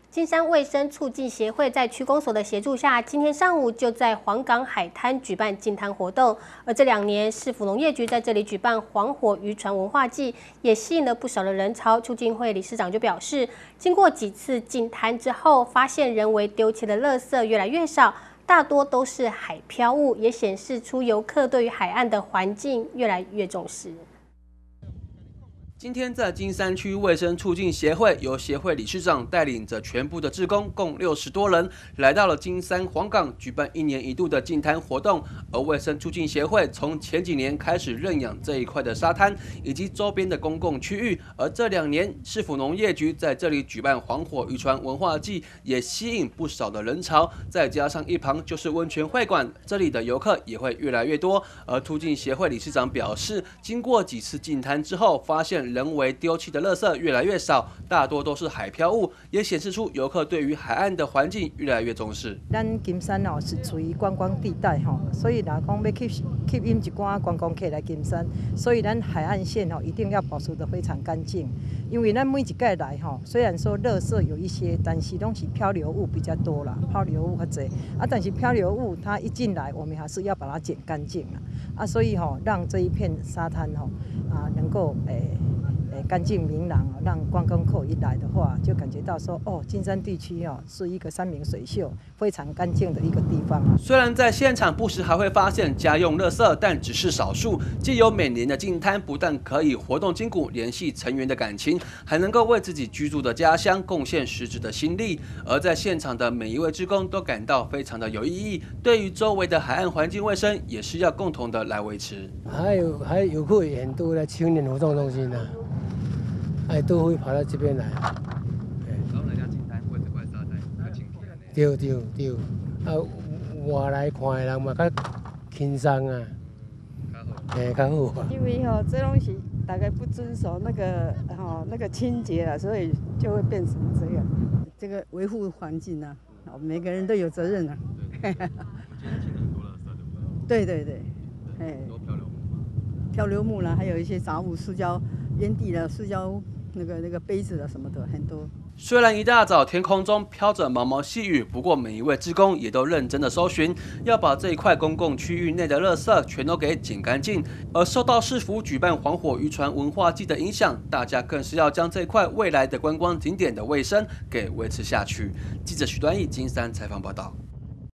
金山卫生促进协会在区公所的协助下，今天上午就在黄港海滩举办净滩活动。而这2年，市府农业局在这里举办黄火渔船文化季，也吸引了不少的人潮。促进会理事长就表示，经过几次净滩之后，发现人为丢弃的垃圾越来越少，大多都是海漂物，也显示出游客对于海岸的环境越来越重视。 今天在金山区卫生促进协会，由协会理事长带领着全部的志工，共60多人，来到了金山黄港举办1年1度的净滩活动。而卫生促进协会从前几年开始认养这一块的沙滩以及周边的公共区域，而这2年市府农业局在这里举办黄火渔船文化季，也吸引不少的人潮。再加上一旁就是温泉会馆，这里的游客也会越来越多。而促进协会理事长表示，经过几次净滩之后，发现 人为丢弃的垃圾越来越少，大多都是海漂物，也显示出游客对于海岸的环境越来越重视。 咱金山哦是处于观光地带吼，所以若讲要吸引一寡观光客来金山，所以咱海岸线吼一定要保持得非常干净。因为咱每一届来吼，虽然说垃圾有一些，但是拢是漂流物比较多啦，漂流物较多啊。但是漂流物它一进来，我们还是要把它捡干净啊。所以吼，让这一片沙滩吼能够干净明朗，让观光客一来的话，就感觉到说，哦，金山地区哦是一个山明水秀、非常干净的一个地方啊。 虽然在现场不时还会发现家用垃圾，但只是少数。藉由每年的净滩，不但可以活动筋骨、联系成员的感情，还能够为自己居住的家乡贡献实质的心力。而在现场的每一位志工都感到非常的有意义，对于周围的海岸环境卫生也是要共同的来维持。 还有游客也很多的青年活动中心啊。 都会跑到这边来。然后人家净滩或者块沙滩较清气。 对，外来看的人嘛较轻松啊，较好。 因为这东西大概不遵守那个清洁了，所以就会变成这样。这个维护环境啊，每个人都有责任啊。对，漂流木啦，还有一些杂物、塑胶烟蒂啦、塑胶。 那个杯子啊什么的很多。 虽然一大早天空中飘着毛毛细雨，不过每一位志工也都认真的搜寻，要把这一块公共区域内的垃圾全都给捡干净。而受到市府举办黄火渔船文化季的影响，大家更是要将这一块未来的观光景点的卫生给维持下去。记者许端义金山采访报道。